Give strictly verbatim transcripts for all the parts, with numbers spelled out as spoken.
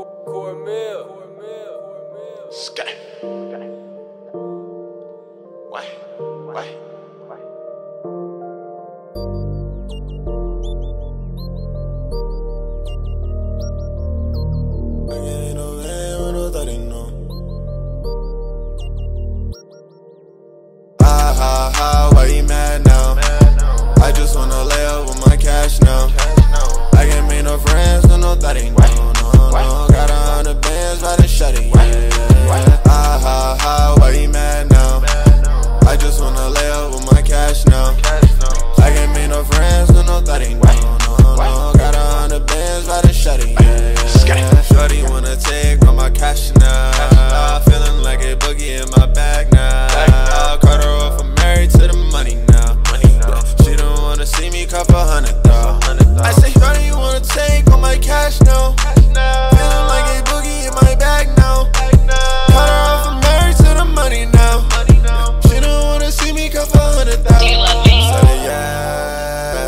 Sky. Why? Why? Ha ha ha, why you mad now? I just wanna lay up with my cash now. I can't make no friends, no no thotty, no, no, no. Got a hundred bands, riding shutty, yeah, yeah, yeah. Ha ha ha, why you mad now? I just wanna lay up with my cash now. I can't make no friends, no no thotty, no, no, no. Got a hundred bands, riding shutty, yeah, yeah, yeah. Shorty wanna take all my cash now. Feeling like a boogie in my bag now. Cut her off, I'm married to the money now. She don't wanna see me cuff a hundred though. I say, shorty, you wanna take all my cash now. Feeling like a boogie in my bag now. Cut her off, I'm married to the money now. She don't wanna see me cuff a hundred thousand. Do you love me? Yeah,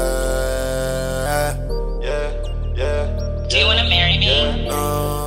yeah, yeah. Do you wanna marry me? No,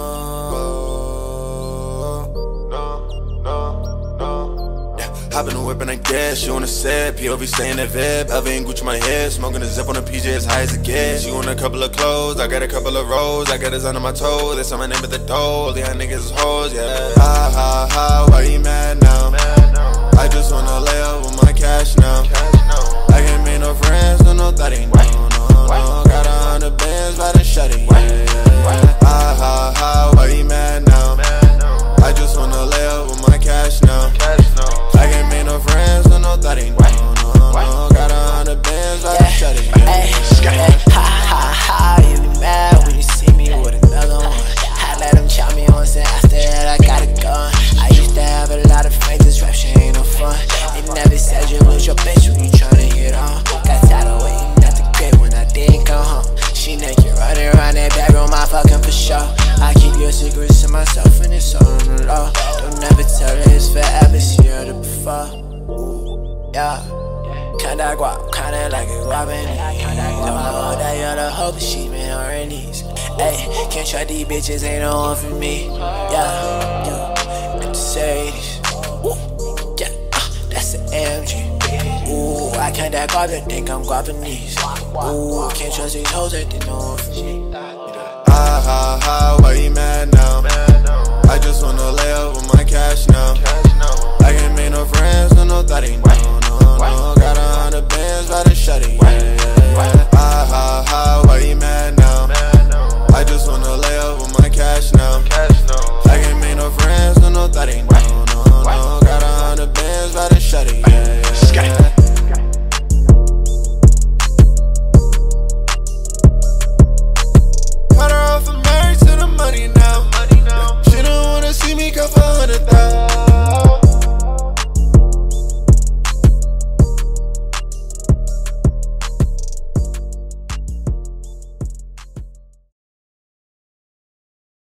no, no, no. Yeah, hop in the whip and I guess she wanna sit. P O V stay in the V I P. L V and Gucci my head. Smoking a zip on the P J as high as it gets. She want a couple of clothes. I got a couple of rolls. I got a on my toes. They say my name at the door. The young niggas is hoes, yeah. Ha ha ha, why you mad now? I just wanna lay up with my cash now. I can't make no friends, no no thotty, no, no, no. Got a hundred bands, riding shutty, yeah, yeah, yeah. Ha ha ha, why you mad now? I just wanna lay up with my cash now. I can't make no friends, no no thotty, no, no, no. Got a hundred bands, riding shutty, yeah, yeah. Ha ha ha, you be mad when you see me with another one. I let them chop me on, say after that I got a gun. I used to have a lot of faith, this rap shit ain't no fun. They never said you lose your bitch when you tryna hit on. Got tired of waiting at the crib when I didn't come home. She naked running around that bedroom, I fucking for sure. I keep your secrets to myself and it's all on the low. Don't never tell her it's forever, she heard it before. Yeah, kinda guap, kinda like a guapin'. Oh, that other hoe, but she been on her knees. Ayy, can't try these bitches, ain't no one for me. Yeah, yeah, at the series. Yeah, uh, that's the M G. Ooh, I can't that guap, they think I'm guapin' these. Ooh, can't trust these hoes, they think no one for me. Ha ha ha, why you mad now? I just wanna lay up with my cash now. I can't make no friends, no no thotty, no, no, no. Got a hundred bands, riding shutty, yeah, yeah, yeah. Ha ha ha,